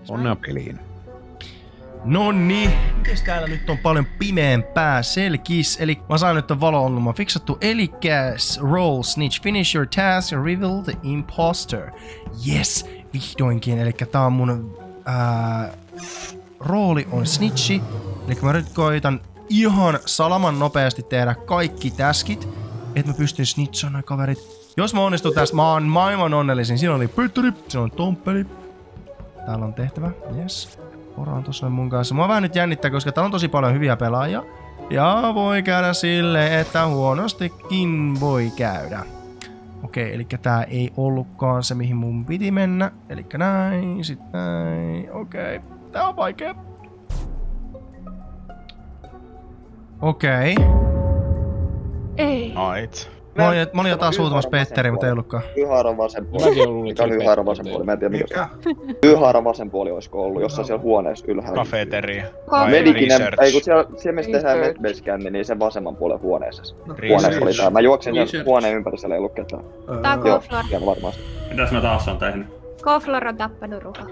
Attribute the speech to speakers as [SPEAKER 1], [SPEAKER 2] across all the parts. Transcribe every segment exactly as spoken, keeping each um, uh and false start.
[SPEAKER 1] Onnea peliin.
[SPEAKER 2] Nonni, mites täällä nyt on paljon pimeämpää? Selkis, eli mä saan nyt valo-ongelma fiksattu. Elikäs, roll, snitch, finish your task and reveal the imposter. Yes, vihdoinkin, eli tää on mun ää, rooli on snitchi. Eli mä nyt koitan ihan salaman nopeasti tehdä kaikki taskit, että mä pystyn snitchaan noin kaverit. Jos mä onnistun tästä, mä oon maailman onnellisin. Siinä oli Pytteri, siinä on Tomppeli. Täällä on tehtävä, yes. Pora on tossa mun kanssa. Mua vähän nyt jännittää, koska täällä on tosi paljon hyviä pelaajia. Ja voi käydä sille, että huonostikin voi käydä. Okei, eli tää ei ollutkaan se, mihin mun piti mennä. Eli näin, sit näin. Okei, tää on vaikea. Okei.
[SPEAKER 3] Ei.
[SPEAKER 4] Ait.
[SPEAKER 2] Mä olin, mä olin jo taas huutamassa Petteri, mutta ei ollutkaan.
[SPEAKER 5] Yhaaran vasen puoli. Mikä on Yhaaran vasen puoli? Mä en tiedä mikä se on. Yhaaran vasen puoli olisiko ollut jossain siellä huoneessa ylhäällä.
[SPEAKER 4] Kafeteria.
[SPEAKER 5] Medikinen, ei kun siellä, siellä missä tehdään medbase-scanni, niin sen vasemman puolen huoneessa. Huoneessa oli tää. Mä juoksin sen huoneen ympäri, siellä ei ollut ketään.
[SPEAKER 3] Tää on Koflor.
[SPEAKER 5] Joo, varmasti.
[SPEAKER 6] Mitäs mä taas on tehnyt?
[SPEAKER 3] Koflor on tappanut Ruho.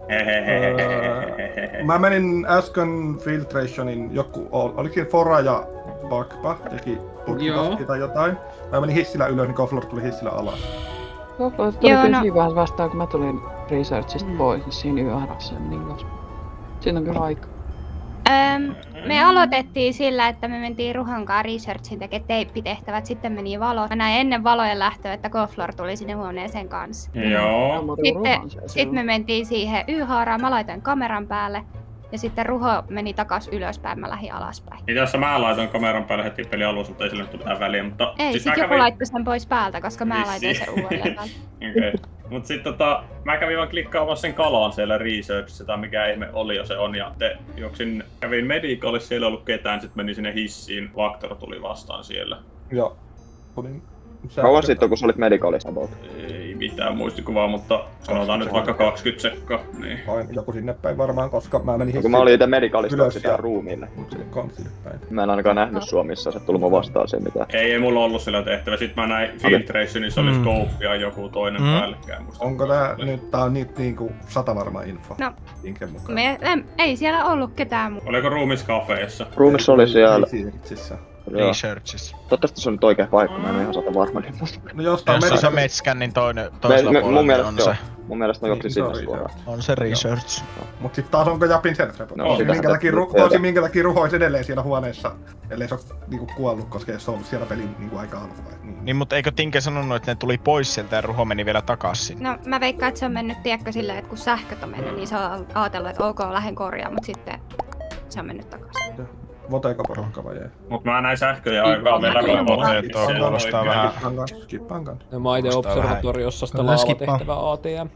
[SPEAKER 7] Mä menin äsken filtrationin joku, olikin Fora ja Bakpa teki tutkimusta tai jotain. Mä menin hissillä ylös, niin Koflor tuli hissillä alas.
[SPEAKER 8] Koflor tuli kyllä siinä vaiheessa vastaan, kun mä tulin researchista pois, niin siinä yhdessä niin kanssa. Siinä on kyllä aika.
[SPEAKER 3] Öm, me aloitettiin sillä, että me mentiin Ruhon kanssa researchin tekemään teippitehtävät, sitten meni valo. Mä näin ennen valojen lähtöä, että Koflor tuli sinne huoneeseen kanssa.
[SPEAKER 6] Joo.
[SPEAKER 3] Sitten sit me mentiin siihen Y-haaraan, mä laitoin kameran päälle. Ja sitten Ruho meni takas ylöspäin, mä lähdin alaspäin.
[SPEAKER 6] Itse asiassa mä laitoin kameran päälle heti peli alussa, mutta ei sille tule mitään väliä, mutta...
[SPEAKER 3] Ei,
[SPEAKER 6] sit
[SPEAKER 3] sit joku
[SPEAKER 6] kävin...
[SPEAKER 3] laittoi sen pois päältä, koska mä
[SPEAKER 6] Vissi.
[SPEAKER 3] laitoin sen uudelleen päälle.
[SPEAKER 6] Okei. Okay. Mut sit tota, mä kävin vaan klikkaamassa sen kalaan siellä researchissa, tai mikä ihme oli jo se on, ja te juoksin, kävin medicalissa, siellä ei ollut ketään, sit menin sinne hissiin, Vaktor tuli vastaan siellä.
[SPEAKER 7] Joo. Olin...
[SPEAKER 5] Kauan sitten, kun sä olit medicalissa about?
[SPEAKER 6] Ei mitään muistikuvaa, mutta sanotaan nyt vaikka kaksikymmentä sekkaa, niin.
[SPEAKER 7] Vain joku sinne päin varmaan, koska mä menin hissiin.
[SPEAKER 5] Kun mä olin itse medicalissa sitä ruumiille.
[SPEAKER 7] Sinne päin.
[SPEAKER 5] Mä en ainakaan nähnyt sua, missä sä et tullut mun vastaan sen mitään.
[SPEAKER 6] Ei, ei mulla ollut sillä tehtävä. Sitten mä näin Filtrationissa oli scope ja joku toinen mm. päällekkäin.
[SPEAKER 7] Onko tää nyt, tää on nyt niinku sata varma info?
[SPEAKER 3] No, me, em, ei siellä ollut ketään muuta.
[SPEAKER 6] Oliko ruumissa kafeessa?
[SPEAKER 5] Ruumissa oli siellä.
[SPEAKER 4] Researchissa.
[SPEAKER 5] Toivottavasti se on nyt oikea paikka, mä en ihan sata varma.
[SPEAKER 7] No jostain
[SPEAKER 4] jos se on Medscannin toinen toisella
[SPEAKER 5] me,
[SPEAKER 4] puolella,
[SPEAKER 5] niin
[SPEAKER 4] on se.
[SPEAKER 5] Mun mielestä mä juoksin sinne suoraan.
[SPEAKER 4] On se research.
[SPEAKER 7] Mut sit taas onko Japin self-report?
[SPEAKER 5] No,
[SPEAKER 7] minkä takia ru- minkä takia Ruho olisi edelleen siellä huoneessa, ellei se oo niinku kuollut, koska ei se ollut siellä pelin niinku aika alussa. Niin.
[SPEAKER 4] niin mut eikö Tinke sanonut, että ne tuli pois sieltä ja Ruho meni vielä takas sinne?
[SPEAKER 3] No mä veikkaan, että se on mennyt tiedätkö silleen, että kun sähköt on mennyt, niin se on ajatellut, että ok, lähden korjaan, mut sitten se on mennyt takaisin.
[SPEAKER 7] Voteeko porukka vai ei?
[SPEAKER 6] Mut mä näin sähköjä aikaa vielä raporttia.
[SPEAKER 4] Tuo kuulostaa vähän...
[SPEAKER 7] Skippaankaan.
[SPEAKER 9] Mä oon ite observatoriossa sitä laavatehtävää A T M.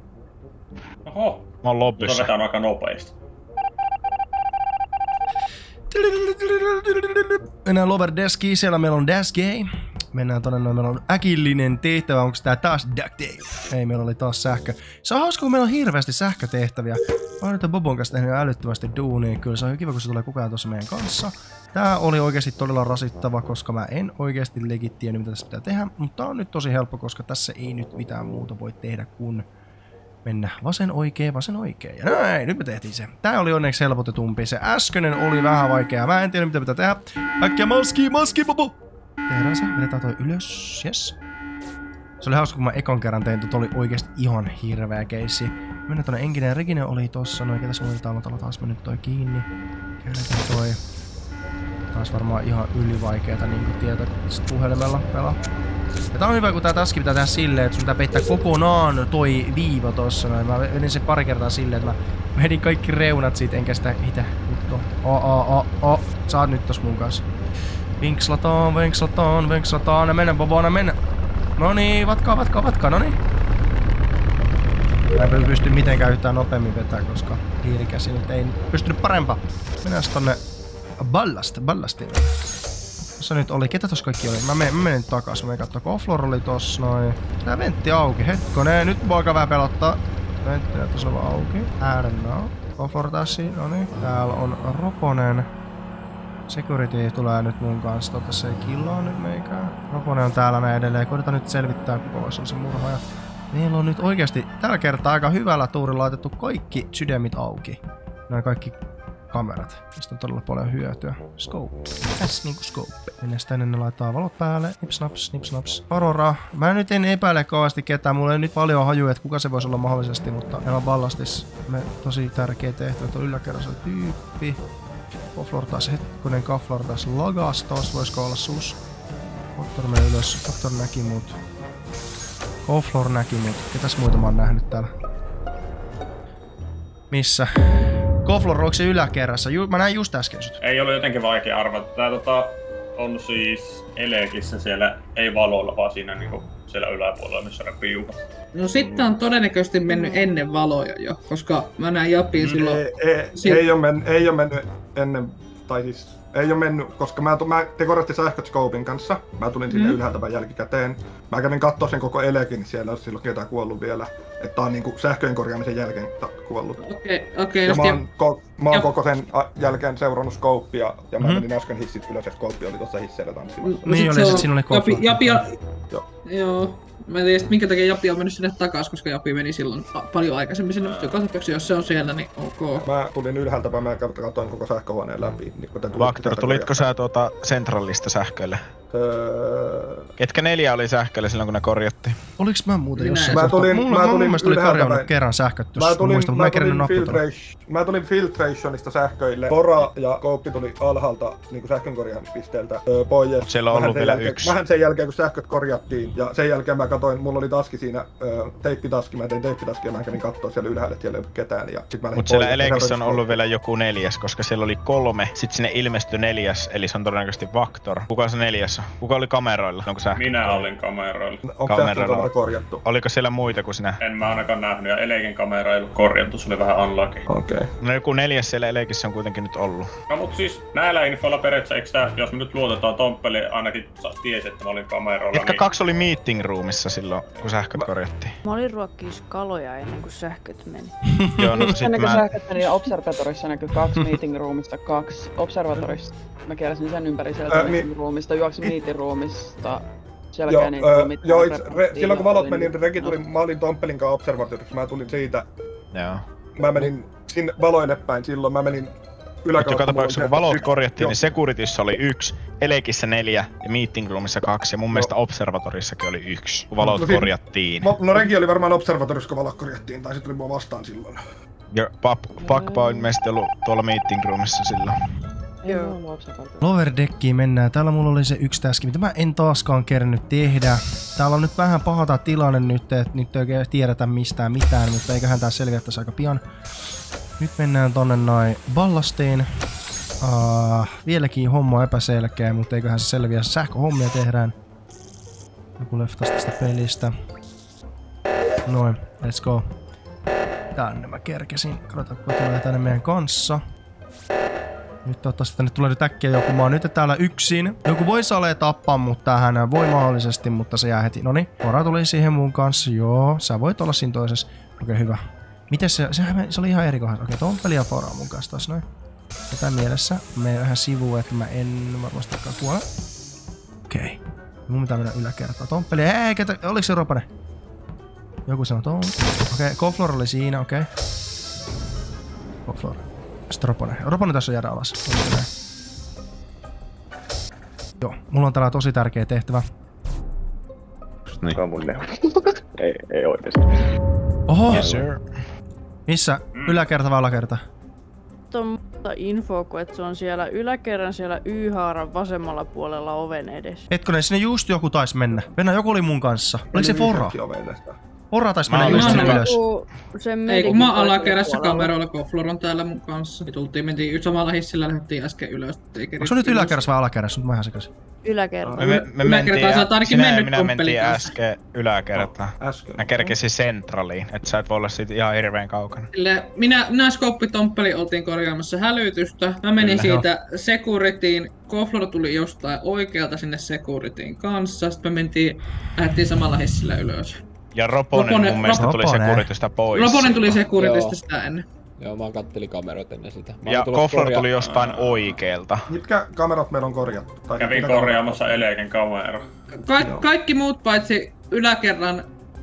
[SPEAKER 6] Oho.
[SPEAKER 4] Mä oon lobbyssa.
[SPEAKER 6] Mä vetään aika nopeasti.
[SPEAKER 2] Mennään Lover Deskiin, siellä meillä on Dash Game. Mennään tonne noin, meillä on äkillinen tehtävä, onko tää taas DuckTale? Ei, meillä oli taas sähkö. Se on hauska, kun meillä on hirveästi sähkötehtäviä. Mä oon nyt Bobon kanssa tehnyt älyttömästi duunia, kyllä se on kiva, kun se tulee koko ajan tuossa meidän kanssa. Tää oli oikeasti todella rasittava, koska mä en oikeasti legit tiennyt, mitä tässä pitää tehdä. Mutta tää on nyt tosi helppo, koska tässä ei nyt mitään muuta voi tehdä kuin mennä vasen oikee, vasen oikee. Ja näin, nyt me tehtiin se. Tää oli onneksi helpotetumpi. Se äskeinen oli vähän vaikeaa. Mä en tiedä, mitä pitää tehdä. Äkkiä maski, maski, bobo! Tehdään se, vedetään toi ylös, yes. Se oli hauska, kun mä ekan kerran tein, että oli oikeesti ihan hirveä keissi. Mennään tonne Enkinen ja Regine oli tossa, no eikä tässä muita aloitella taas mennyt toi kiinni. Käännetään toi. Taas varmaan ihan ylivaikeeta niinku tietä puhelimella pelaa. Ja tää on hyvä, kun tää taski pitää tehdä silleen, että sun pitää peittää kokonaan toi viiva tossa noin. Mä vedin sen pari kertaa silleen, että mä vedin kaikki reunat siitä, enkä sitä itä. Nyt o, o, o, o. Sä oot nyt tossa mun kanssa. Vinkslataan, vinkslataan, vinkslataan, mennä bobona, mennä. Noniin, vatkaa, vatkaa, vatkaa, noniin. Mä en pysty mitenkään yhtään nopeammin vetää, koska hiirikäsi nyt ei pystynyt parempaa. Mennään tonne ballast, ballastiin. Tossa nyt oli, ketä tossa kaikki oli? Mä menen, mä menen takas, mä menen kattoo, Koflor oli tossa noin. Tää ventti auki, hetkonen, nyt voi alkaa vähän pelottaa. Ventti näyttäis olla auki. Äärennää. Koflor tässä, noniin. Täällä on Roponen. Security tulee nyt mun kanssa, totta se ei killaa nyt meikään. Roponen on täällä näin edelleen, koitetaan nyt selvittää kuka voisi olla se murhaaja. Meillä on nyt oikeasti tällä kertaa aika hyvällä tuurilla laitettu kaikki sydämit auki. Nämä kaikki kamerat. Mistä on todella paljon hyötyä. Scope. Tässä niinku scope. Mennään sitä ennen ne laittaa valot päälle. Nipsnaps, nipsnaps. Aurora. Mä nyt en epäile kauheasti ketään. Mulla ei nyt paljon hajuja, että kuka se voisi olla mahdollisesti, mutta meillä on ballastis. Me tosi tärkeä tehtävä. Tuo yläkerrassa tyyppi. Koflor taas hetkonen. Koflor taas lagas. Tos voisiko olla sus. Doktor meni ylös. Doktor näki mut. Koflor näki mut. Ketäs muita mä oon nähnyt täällä? Missä? Koflor, onko se yläkerrassa? Ju mä näin just äsken sut.
[SPEAKER 6] Ei ollut jotenkin vaikea arvata. Tää tota, on siis Elekissä siellä, ei valoilla, vaan siinä niinku siellä yläpuolella, missä on piuha.
[SPEAKER 1] No sitten on todennäköisesti mennyt ennen valoja jo, koska mä näin Japin silloin...
[SPEAKER 7] Ei, ei, si ei, ole mennyt, ei ole mennyt ennen, tai siis ei ole mennyt, koska mä, mä te korjattiin sähköscopein kanssa. Mä tulin sinne mm. ylhäältä päin jälkikäteen. Mä kävin kattoo sen koko Elekin, siellä olisi silloin ketään kuollut vielä. Että tää on niinku sähköjen korjaamisen jälkeen kuollut.
[SPEAKER 1] Okei, okay, okei.
[SPEAKER 7] Okay, mä oon, ko mä oon koko sen jälkeen seurannut scopea, ja mä mm. menin äsken hissit ylös, ja scope oli tossa hisseillä tanssimassa.
[SPEAKER 2] No, niin oli, sit siinä oli Koflor.
[SPEAKER 1] Japi, Japi, joo. Joo. Mä en tiedä minkä takia Japi on mennyt sinne takas, koska Japi meni silloin paljon aikaisemmin sinne, mutta joka tapauksessa jos se on siellä, niin ok. Mä
[SPEAKER 7] tulin ylhäältä päin, mä katsoin koko sähköhuoneen läpi. Niin
[SPEAKER 4] Vaktor, tulitko sä tuota Centralista sähköille? Öö... Ketkä neljä oli sähköille silloin kun ne korjattiin?
[SPEAKER 2] Oliks mä muuten jossain?
[SPEAKER 7] Mä tulin,
[SPEAKER 2] mulla,
[SPEAKER 7] mä tulin
[SPEAKER 2] mielestä oli korjannut kerran sähköt, jos
[SPEAKER 7] mä tulin,
[SPEAKER 2] muistan, mä, mä, tulin
[SPEAKER 7] filtration, mä tulin filtrationista sähköille. Pora ja Kooppi tuli alhaalta niinku sähkön korjaamispisteeltä öö, pois.
[SPEAKER 4] Mut siellä on ollut vielä
[SPEAKER 7] jälkeen,
[SPEAKER 4] yksi.
[SPEAKER 7] Vähän sen jälkeen kun sähköt korjattiin ja sen jälkeen mä katoin, mulla oli taski siinä, öö, teippitaski, mä tein teippitaskia ja mä kävin kattoo siellä ylhäällä, että siellä ei ollut ketään. Ja sit mä
[SPEAKER 4] Mut siellä Elekissä on ollut vielä joku neljäs, koska siellä oli kolme, sit sinne ilmestyi neljäs, eli se on todennäköisesti Vaktor. Kuka se neljäs on? Kuka oli kameroilla? Onko sä?
[SPEAKER 6] Minä olin kameroilla.
[SPEAKER 7] Onko kameroilla korjattu?
[SPEAKER 4] Oliko siellä muita kuin sinä?
[SPEAKER 6] En mä ainakaan nähnyt, ja Elekin kamera ei ollut korjattu, se oli vähän unlucky.
[SPEAKER 7] Okei. Okay.
[SPEAKER 4] No joku neljäs siellä Elekissä on kuitenkin nyt ollut.
[SPEAKER 6] No mut siis näillä infoilla periaatteessa, eikö tää, jos me nyt luotetaan Tomppeli, ainakin tiesi, että mä olin kameroilla.
[SPEAKER 4] Ketkä
[SPEAKER 6] niin...
[SPEAKER 4] kaksi oli meeting roomissa silloin, kun sähköt korjattiin?
[SPEAKER 10] Mä olin ruokkiis kaloja ennen kuin sähköt meni.
[SPEAKER 4] Joo, no sit
[SPEAKER 8] ennen kuin
[SPEAKER 4] mä...
[SPEAKER 8] sähköt meni, Observatorissa näkyi kaksi meeting roomista, kaksi Observatorissa. Mä kierräsin sen ympäri sieltä äh, meeting roomista, juoksin meeting roomista.
[SPEAKER 7] Joo, öö, joo re, silloin kun valot meni, niin Regi tuli, mä olin Tomppelin kanssa Observatorissa, mä tulin siitä.
[SPEAKER 4] Joo.
[SPEAKER 7] Mä menin sinne valoille päin silloin, mä menin yläkautta.
[SPEAKER 4] Joka tapauksessa kun valot korjattiin, jo. Niin Securityssä oli yksi, Elekissä neljä ja Meeting Roomissa kaksi ja mun mielestä Observatorissakin oli yksi, kun valot no, korjattiin.
[SPEAKER 7] No, no Regi oli varmaan Observatorissa, kun valot korjattiin, tai se tuli mua vastaan silloin.
[SPEAKER 4] Ja Pakpa on ilmeisesti ollut tuolla Meeting Roomissa silloin.
[SPEAKER 8] Joo.
[SPEAKER 2] Lower deckiin mennään. Täällä mulla oli se yksi täski, mitä mä en taaskaan kerännyt tehdä. Täällä on nyt vähän pahata tilanne nyt, että nyt ei oikein tiedetä mistään mitään, mutta eiköhän tää selviä tässä aika pian. Nyt mennään tonne noin ballastiin. Uh, vieläkin homma epäselkeä, mutta eiköhän se selviä. Sähköhommia tehdään. Joku leftas tästä pelistä. Noin, let's go. Tänne mä kerkesin. Katsotaan, kuka tulee tänne meidän kanssa. Nyt toivottavasti tänne tulee nyt äkkiä joku. Mä oon nyt täällä yksin. Joku voi salee tappaa mut tähän voi mahdollisesti, mutta se jää heti. Noniin, Pora tuli siihen mun kanssa. Joo, sä voit olla siinä toisessa. Okei, okay, hyvä. Mites se? Sehän se oli ihan eri kohdassa. Okei, okay, Tomppeli ja Pora mun kanssa taas noin. Tätä mielessä. Menen vähän sivuun, että mä en varmastikaan kuole. Okei. Okay. Mun pitää mennä yläkertaan. Tomppeli, ei, ketä? Oliko se Ropanen? Joku sanoi Tom. Okei, okay, Koflor oli siinä, okei. Okay. Koflor. Sitten Roponen. Roponen tässä jäädä alas. Joo, mulla on täällä tosi tärkeä tehtävä.
[SPEAKER 5] Niin. Tämä on mun neuvo. ei, ei oikeesti.
[SPEAKER 2] Oho!
[SPEAKER 4] Yes, sir.
[SPEAKER 2] Missä? Yläkerta vai alakerta?
[SPEAKER 10] On info, kun että se on siellä yläkerran siellä Y-haaran vasemmalla puolella oven edessä.
[SPEAKER 2] Hetkonen, sinne just joku taisi mennä. Venä, joku oli mun kanssa. Oliko se Fora? Pora taisi mennä just sinne ylös.
[SPEAKER 1] Ei kun mä alakerrassa kameroilla, Koflor on täällä mun kanssa. Ja tultiin, mentiin samalla hissillä, lähdettiin äsken ylös.
[SPEAKER 2] Onko se nyt yläkerrassa vai alakerrassa? Nyt mä ihan sekaisin.
[SPEAKER 10] Yläkerta.
[SPEAKER 4] Me, me, me mentiin, sinä ja minä mentiin äsken yläkertaan. Mä kerkesin Centraliin, et sä et voi olla siitä ihan hirveen kaukana.
[SPEAKER 1] Minä, minä Skoppi Tomppeli oltiin korjaamassa hälytystä. Mä menin Kyllä, siitä no. Securityin. Koflor tuli jostain oikealta sinne Securityin kanssa. Sitten me mentiin, lähdettiin samalla hissillä ylös.
[SPEAKER 4] Ja Roponen, Roponen mun mielestä Roponen. tuli Securitystä pois.
[SPEAKER 1] Roponen tuli Securitystä sitä ennen.
[SPEAKER 9] Joo, mä kattelin kamerat ennen sitä. Mä
[SPEAKER 4] ja Koflor tuli jostain oikeelta.
[SPEAKER 7] Mitkä kamerat meillä on korjattu? Tai
[SPEAKER 6] Kävin korjaamassa Eleken kamera.
[SPEAKER 1] Ka kaikki muut paitsi yläkerran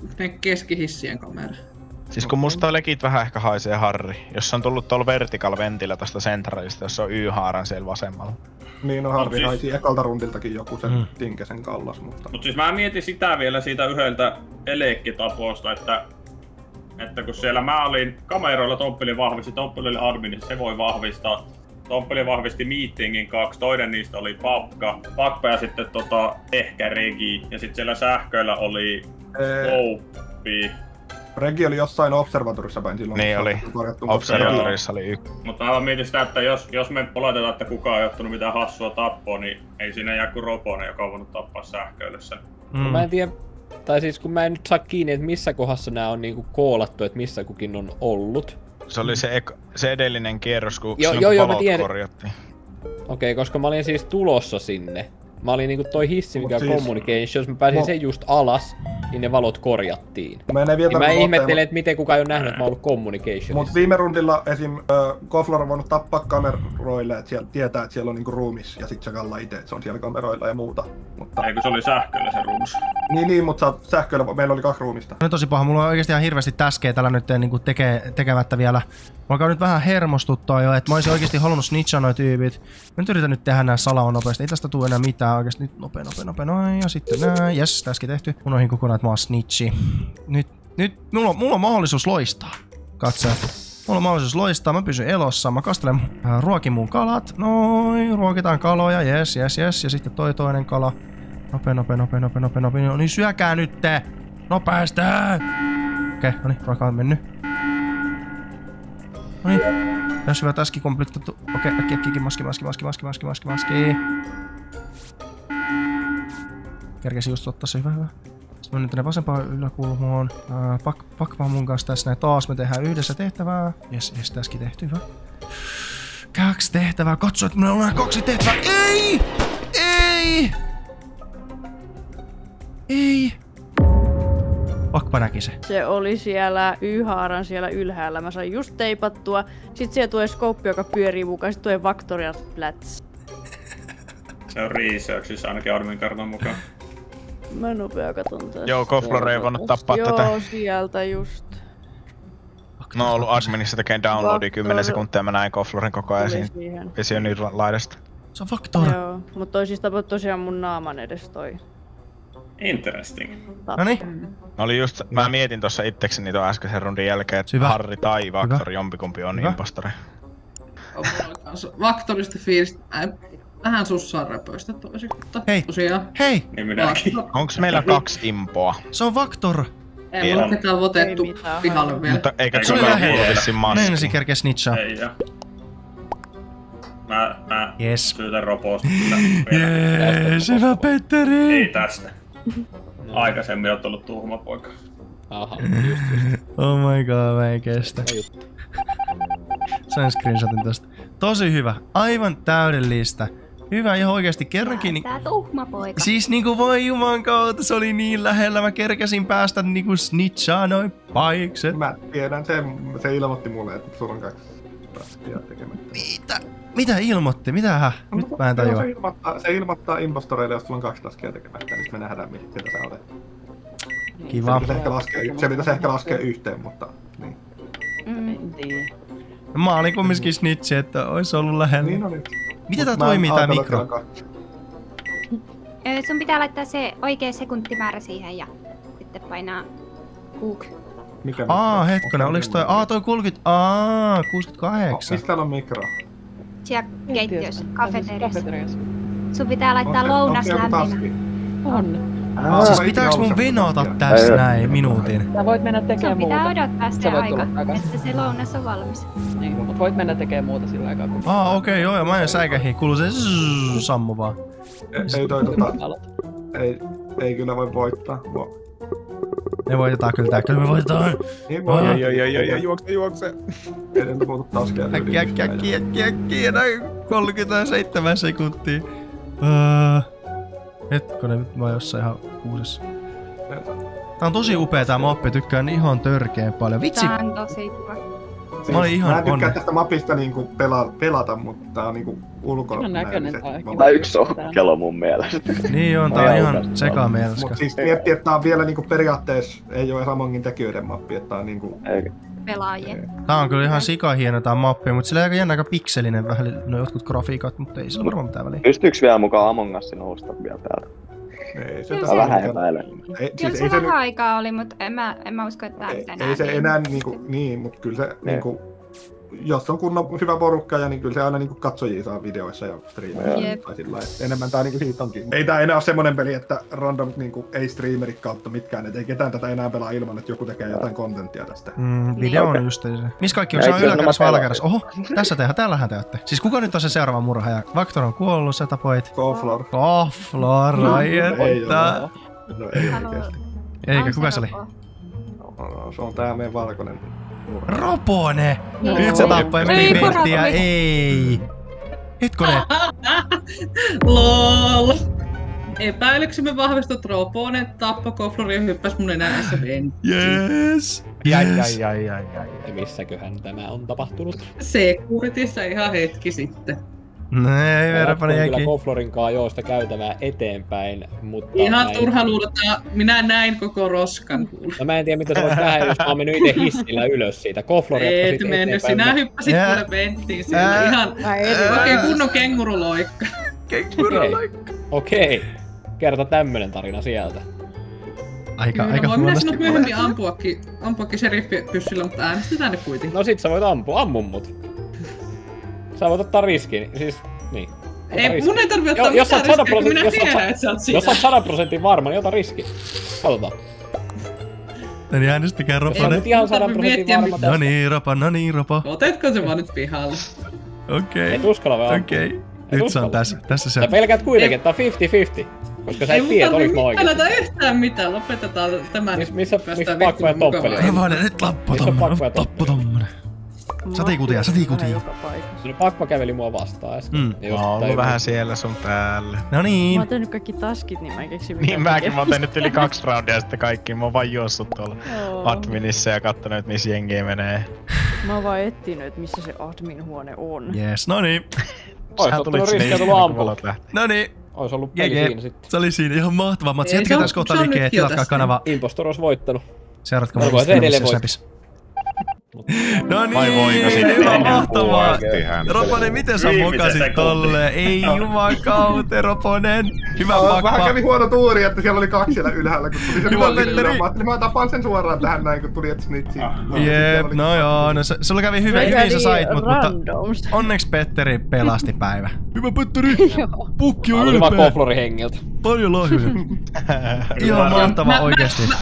[SPEAKER 1] ne keskihissien kamera.
[SPEAKER 4] Siis kun musta legit vähän ehkä haisee Harri. Jos on tullut tuolla vertical ventillä tosta centralista, jos on Y-haaran siellä vasemmalla.
[SPEAKER 7] Niin, no Harri
[SPEAKER 6] siis...
[SPEAKER 7] haisi ekalta rundiltakin joku sen mm. Tinkesen kallas, mutta...
[SPEAKER 6] Mut siis mä mietin sitä vielä siitä yhdeltä elekkitaposta, että... Että kun siellä mä olin kameroilla, Tomppeli vahvisti, Tomppeli oli admin, se voi vahvistaa. Tomppeli vahvisti Meetingin kaksi, toinen niistä oli Papka, Papka ja sitten tota, ehkä Regi. Ja sitten siellä sähköillä oli Slouppi.
[SPEAKER 7] Regi oli jossain observatorissa päin silloin.
[SPEAKER 4] Niin oli. Observatorissa oli yksi.
[SPEAKER 6] Mutta mä mietin sitä, että jos, jos me oletetaan, että kukaan ei ottanut mitään hassua tappoa, niin ei siinä jää kuin Roponen, joka on voinut tappaa sähköille sen.
[SPEAKER 9] Mm. Mä en tiedä, tai siis kun mä en nyt saa kiinni, että missä kohdassa nää on niinku koolattu, että missä kukin on ollut.
[SPEAKER 4] Se oli se, ek- se edellinen kierros, kun
[SPEAKER 9] jo,
[SPEAKER 4] silloin
[SPEAKER 9] jo,
[SPEAKER 4] kun
[SPEAKER 9] jo,
[SPEAKER 4] valot korjattiin.
[SPEAKER 9] Okei, okay, koska mä olin siis tulossa sinne. Mä olin niinku toi hissi, mikä on siis... communications, mä pääsin no. sen just alas, niin ne valot korjattiin. Mä, niin mä ihmettelen, että miten kukaan ei oo nähnyt, että mä oon ollut communicationissa.
[SPEAKER 7] Mut viime rundilla esim. Äh, Koflor on voinut tappaa kameroille, että siellä tietää, että siellä on niinku ruumis, ja sit se kalla ite, että se on siellä kameroilla ja muuta. Mutta...
[SPEAKER 6] Eikö se oli sähköllä se ruumis?
[SPEAKER 7] Niin, niin, mutta sähköllä meillä oli kaksi ruumista.
[SPEAKER 2] No tosi paha, mulla on oikeesti ihan hirveästi täskeä tällä nyt niinku teke, tekemättä vielä. Mä alkaa nyt vähän hermostuttaa jo, että mä oisin oikeesti halunnut snitchaa noi tyypit. Mä nyt yritän nyt tehdä nää salaon nopeasti, ei tästä tuu enää mitään oikeesti. Nyt nopea, nopea, nopea, noin, ja sitten näin. Jes, täskin tehty. Unohin kokonaan, että mä oon snitchi. Nyt, nyt, mulla on, mulla on mahdollisuus loistaa. Katso. Mulla on mahdollisuus loistaa, mä pysyn elossa, mä kastelen, äh, ruokin mun kalat. Noin, ruokitaan kaloja, jes, jes, jes. Ja sitten toi toinen kala. Nopea, nopea, nopea, nopea, nopea, nopea. No niin, syökää nyt te! Nopeasti! Okei, okay, no niin, ruoka on mennyt. No niin, jos hyvä täskin komplettattu. Okei, okay, äkki, äkki, maski, maski, maski, maski, maski, maski, maski. Kerkesin just ottaa se hyvä, hyvä. Sitten mennään tänne vasempaan yläkulmoon. Äh, pak, pak vaan mun kanssa tässä näin taas. Me tehdään yhdessä tehtävää. Jes, jes, täskin tehty, hyvä. Kaksi tehtävää. Katso, että meillä on kaksi tehtävää. Ei! Ei! Ei! Pakpa näki se.
[SPEAKER 10] Se oli siellä Y-haaran siellä ylhäällä. Mä sain just teipattua. Sitten siellä tulee skouppi, joka pyörii mukaan. Sitten tulee Factorial Flats.
[SPEAKER 6] Se on researchissa ainakin admin kartan mukaan.
[SPEAKER 10] Mä nopea katon tästä.
[SPEAKER 4] Joo, Koflor ei voinut tappaa
[SPEAKER 10] Joo,
[SPEAKER 4] tätä.
[SPEAKER 10] Joo, sieltä just.
[SPEAKER 4] Mä oon ollut adminissa tekemään downloadia kymmenen sekuntia ja mä näin Koflorin koko ajan siinä visionin laidasta.
[SPEAKER 2] Se on Factor.
[SPEAKER 10] Joo, mut toi siis tapahtui tosiaan mun naaman edes toi.
[SPEAKER 6] Interesting.
[SPEAKER 2] Noniin.
[SPEAKER 4] Mä olin just, mä mietin tossa itsekseni tuon äskeisen rundin jälkeen, että
[SPEAKER 2] Hyvä.
[SPEAKER 4] Harri tai Factor, jompikumpi on impostori.
[SPEAKER 1] Factorista fiilistä. Vähän sussaa röpöistä toiseksi, mutta
[SPEAKER 2] hei.
[SPEAKER 1] Tosiaan.
[SPEAKER 2] Hei!
[SPEAKER 6] Niin minäkin.
[SPEAKER 4] Onks meillä kaksi impoa?
[SPEAKER 2] Se on Factor!
[SPEAKER 1] Ei mulla ketään votettu pihalle vielä.
[SPEAKER 4] Mutta eikä kukaan kuulu vissiin maskiin.
[SPEAKER 2] Meinasin kerkeä snitchaa.
[SPEAKER 6] Ei joo. Mä, mä
[SPEAKER 2] yes.
[SPEAKER 6] syytän Roposta.
[SPEAKER 2] Jees, hyvä Petteri!
[SPEAKER 6] Ei tästä. Aikaisemmin oot ollut tuhma poika.
[SPEAKER 9] Aha, just just.
[SPEAKER 2] Oh my god, mä en kestä. Sain screenshotin tosta. Tosi hyvä, aivan täydellistä. Hyvä, ihan oikeesti kerrankin.
[SPEAKER 3] Tää tuhma poika.
[SPEAKER 2] Siis niinku voi juman kautta, se oli niin lähellä. Mä kerkäsin päästä niinku snitchaa noin paikset.
[SPEAKER 7] Mä tiedän, se, se ilmoitti mulle, että sulla on kaksi taskia tekemättä.
[SPEAKER 2] Mitä? Mitä ilmoitti? Mitähän? Nyt mä en tajua.
[SPEAKER 7] Se ilmoittaa, se ilmoittaa impostoreille, jos sulla on kaksi taskia tekemättä, niin me nähdään, mitä sieltä sä olet.
[SPEAKER 2] Kiva.
[SPEAKER 7] Se pitäisi ehkä laskea, se pitäisi ehkä laskea yhteen, mutta niin.
[SPEAKER 10] Mm.
[SPEAKER 2] Mä olin kumminkin snitchi, että ois ollut lähellä.
[SPEAKER 7] Niin oli.
[SPEAKER 2] Miten tää toimii tää mikro?
[SPEAKER 3] Öö, sun pitää laittaa se oikea sekuntimäärä siihen ja sitten painaa kuuk.
[SPEAKER 7] Mikä
[SPEAKER 2] Aa, hetkinen, oliks toi? Aa, toi kolmekymmentä. Aa, kuusikymmentäkahdeksan.
[SPEAKER 7] Mistä täällä on mikro?
[SPEAKER 3] Siellä keittiössä, kafeteriassa. Sun pitää laittaa lounas lämpimä.
[SPEAKER 10] On.
[SPEAKER 2] Aa, siis pitääks mun venata tässä näin minuutin?
[SPEAKER 8] Sä voit mennä tekemään muuta.
[SPEAKER 3] Sun pitää odottaa sitä aikaa, että se lounas on valmis.
[SPEAKER 8] Niin, mut voit mennä tekemään muuta sillä aikaa. Kun...
[SPEAKER 2] Aa, okei, okay, joo, ja mä en säikähi. Kuuluu se zzzz, sammu vaan.
[SPEAKER 7] Ei, ei toi tota... ei, ei kyllä voi voittaa. Vo.
[SPEAKER 2] Me voitetaan kyllä tää, kyllä me voitetaan.
[SPEAKER 7] Niin voi.
[SPEAKER 2] Ai,
[SPEAKER 7] ai, ai, ai, ai, juokse, juokse. Ei nyt puhuta taskia.
[SPEAKER 2] Äkki, äkki, äkki, äkki, äkki, enää kolmekymmentäseitsemän sekuntia. Uh, hetkonen, nyt mä oon jossain ihan kuusessa. Tää on tosi upea tää mappi, tykkään ihan törkeen paljon. Vitsi!
[SPEAKER 3] Tää on tosi kiva.
[SPEAKER 2] Mä olin ihan
[SPEAKER 7] Mä en tykkää
[SPEAKER 2] onnen.
[SPEAKER 7] tästä mapista niinku pela, pelata, mutta tää on niinku ulkona.
[SPEAKER 5] Tää yksi sokkelo mun mielestä.
[SPEAKER 2] Niin on, tää on ihan sekamelska.
[SPEAKER 7] Mut siis miettii, että tää on vielä niinku periaatteessa ei oo Amongin tekijöiden mappi, että tää on niinku...
[SPEAKER 3] Pelaajien.
[SPEAKER 2] Tää on kyllä ihan sikahieno tää mappi, mut sillä on aika jännä aika pikselinen vähän no jotkut grafiikat, mutta ei sillä varmaan mitään väliä.
[SPEAKER 5] Pystyyks vielä mukaan Among Us nousta vielä täältä?
[SPEAKER 7] Ei se
[SPEAKER 5] Kyllä vähän epäilen.
[SPEAKER 3] Kyllä se vähän aikaa oli, mut en mä, en mä usko, että tää nyt enää.
[SPEAKER 7] Ei se enää niinku, niin, mut kyllä se niinku... Jos on kunnon hyvä porukka, ja niin kyllä se aina niinku katsojia saa videoissa ja striimeissa tai sillä lailla. Enemmän tää niinku siitä onkin. Ei tää enää oo semmonen peli, että random niinku ei streamerit kautta mitkään, et ei ketään tätä enää pelaa ilman, että joku tekee jotain kontenttia tästä.
[SPEAKER 2] Mm, video on just se. Missä kaikki on? Se on yläkerrassa vai alakerrassa? Oho, tässä tehdään, täällähän te ootte. Siis kuka nyt on se seuraava murhaaja? Vaktor on kuollut, sä tapoit.
[SPEAKER 7] Koflor.
[SPEAKER 2] Koflor, ai että.
[SPEAKER 7] No ei oikeesti.
[SPEAKER 2] Eikä, kuka se oli?
[SPEAKER 7] No, se on tää meidän valkoinen.
[SPEAKER 2] Ropone! Nyt se tappoi meni vettiä, ei! Hetkonen!
[SPEAKER 1] Lol! Epäilyksemme vahvistut Ropone, tappoi Koflorin ja hyppäs mun enäässä venttiin.
[SPEAKER 2] Yes!
[SPEAKER 9] Jäi, jäi, jäi, jäi, jäi. Ja missäköhän tämä on tapahtunut?
[SPEAKER 1] Securitissa ihan hetki sitten.
[SPEAKER 2] Nee, Ropone jäikin.
[SPEAKER 9] Kyllä Koflorinkaan joo sitä käytävää eteenpäin, mutta...
[SPEAKER 1] Ihan turha luulata, minä näin koko roskan.
[SPEAKER 9] No mä en tiedä mitä sä voit nähdä, jos mä oon mennyt ite hissillä ylös siitä. Koflori jatkoi
[SPEAKER 1] sit eteenpäin. Et mennyt, sinä hyppäsit kuule venttiin siellä ihan oikein kunnon kenguruloikka.
[SPEAKER 2] Kenguruloikka.
[SPEAKER 9] Okei, okay. Kerta tämmönen tarina sieltä.
[SPEAKER 2] Aika,
[SPEAKER 1] Kyllä,
[SPEAKER 2] aika
[SPEAKER 1] voin minä
[SPEAKER 2] huonosti.
[SPEAKER 1] sinut myöhemmin ampuakin, ampuakin seriffipyssyllä, mutta äänestetään ne kuitenkin.
[SPEAKER 9] No sit sä voit ampua, ammun mut. Sä voit ottaa riskin, siis niin.
[SPEAKER 1] Ei,
[SPEAKER 9] riski.
[SPEAKER 1] mun ei tarvii ottaa
[SPEAKER 9] jo,
[SPEAKER 1] mitään riskiä, kun minä
[SPEAKER 9] jos
[SPEAKER 1] tiedän,
[SPEAKER 9] oot,
[SPEAKER 1] että sä oot siinä.
[SPEAKER 9] Jos oot sata prosentin varma, niin ota riski. Katsotaan.
[SPEAKER 2] Niin äänestäkää Ropone.
[SPEAKER 9] Ei ihan sata prosentin varma tästä.
[SPEAKER 2] No niin, Ropa, no niin, Ropa.
[SPEAKER 1] Otetko se vaan nyt pihalle?
[SPEAKER 2] Okei.
[SPEAKER 9] Et uskalla vai ampua.
[SPEAKER 2] Okei. Nyt se on tässä. Tässä se on.
[SPEAKER 9] Sä pelkäät kuitenkin, että tää on viisikymmentä viisikymmentä. Koska sä et tiedä, oliks mä oikeesti.
[SPEAKER 1] Ei mun tarvii yhtään mitään, lopetetaan tämä.
[SPEAKER 9] Missä, missä, missä Pakko ja Toppeli on?
[SPEAKER 2] Ei vaan, nyt lappu tommonen, lappu tommonen. Satikutia, satikutia.
[SPEAKER 9] Nyt Pakko käveli mua vastaan äsken.
[SPEAKER 2] Mm.
[SPEAKER 4] Mä oon ollut vähän siellä sun päällä.
[SPEAKER 2] No niin.
[SPEAKER 10] Mä oon tehnyt kaikki taskit, niin mä en keksi mitään.
[SPEAKER 4] Niin mäkin, mä oon tehnyt yli kaksi roundia sitten kaikki. Mä oon vaan juossut tuolla
[SPEAKER 10] oh.
[SPEAKER 4] adminissa ja kattonut, että missä jengiä menee.
[SPEAKER 10] Mä oon vaan etsinyt, että missä se admin huone on.
[SPEAKER 2] Yes, no niin.
[SPEAKER 9] Ois ottanut riskiä tullut ampua.
[SPEAKER 2] No niin.
[SPEAKER 9] Ois ollut peli siinä sitten.
[SPEAKER 2] Se oli siinä ihan mahtava matsi. Jätkää tässä kohta liikkeen, tilatkaa kanava.
[SPEAKER 9] Impostor ois voittanut.
[SPEAKER 2] Seuratkaa mun snapissa. No niin, ihan mahtavaa. Ropone, miten sä mokasit tolleen? Ei jumakauti, Roponen. Hyvä pakpa.
[SPEAKER 7] Vähän kävi huono tuuri, että siellä oli kaksi siellä ylhäällä, kun tuli se nuolille. Mä tapaan sen suoraan tähän näin, kun tuli et snitsi.
[SPEAKER 2] Jep, no joo, no sulla kävi hyvin, hyvin sä sait, mutta onneksi Petteri pelasti päivä. Hyvä Petteri! Pukki on ylpeä.
[SPEAKER 9] Mä olin vaan Koflorin hengiltä.
[SPEAKER 2] Paljon lahjoja. Ihan mahtavaa oikeesti.